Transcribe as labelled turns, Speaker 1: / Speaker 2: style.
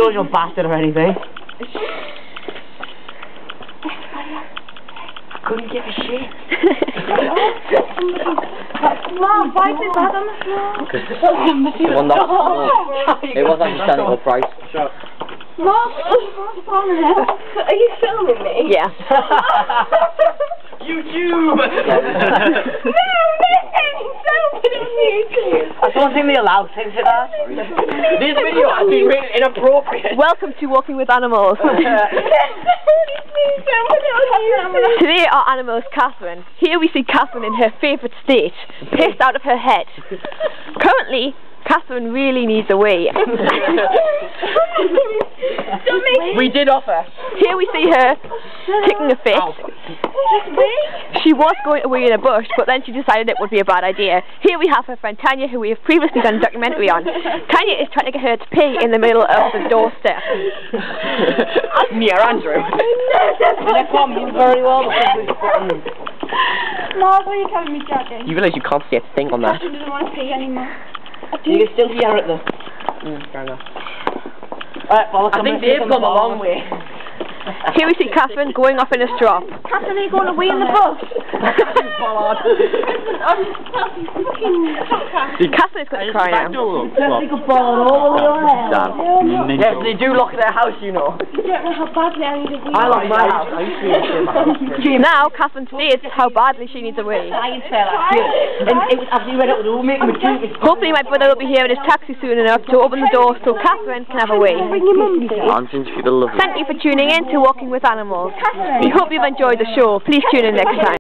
Speaker 1: social bastard or anything. I couldn't give a shit.
Speaker 2: Mom, why is that on the floor?
Speaker 3: It was actually standing upright.
Speaker 2: Mom, are you filming me?
Speaker 4: Yeah.
Speaker 1: YouTube!
Speaker 2: No,
Speaker 1: I don't think they allow things like that. This video has been really inappropriate.
Speaker 4: Welcome to Walking with Animals. Today our animal is Katherine. Here we see Katherine in her favourite state, pissed out of her head. Currently, Katherine really needs a wee.
Speaker 1: We did offer.
Speaker 4: Here we see her taking a fit. She was going to wee in a bush, but then she decided it would be a bad idea. Here we have her friend Tanya, who we have previously done a documentary on. Tanya is trying to get her to pee in the middle of the doorstep.
Speaker 1: Near Andrew. They can't move very well.
Speaker 2: Mom, what are you telling me, Daddy?
Speaker 3: You realise you can't see a thing on that.
Speaker 2: Daddy doesn't want to pee anymore.
Speaker 1: You can still hear it though.
Speaker 3: Fair enough.
Speaker 1: Right, well, I think they've come a long way.
Speaker 4: Here we see Katherine going off in a strop.
Speaker 2: Katherine, are you going to wee in the bush?
Speaker 4: Katherine's going to cry now.
Speaker 1: Yes, they do lock their house, you know.
Speaker 2: You don't know how badly I need a wee.
Speaker 1: I lock my house. I used to be in my house.
Speaker 4: Now Katherine states how badly she needs a wee.
Speaker 1: And it was actually when it was all making me drink.
Speaker 4: Hopefully my brother will be here in his taxi soon enough to open the door so Katherine can have a wee.
Speaker 2: Bring your mum to.
Speaker 3: I'm since you love it.
Speaker 4: Thank you for tuning in to Walking with Animals. We hope you've enjoyed the show. Please tune in next time.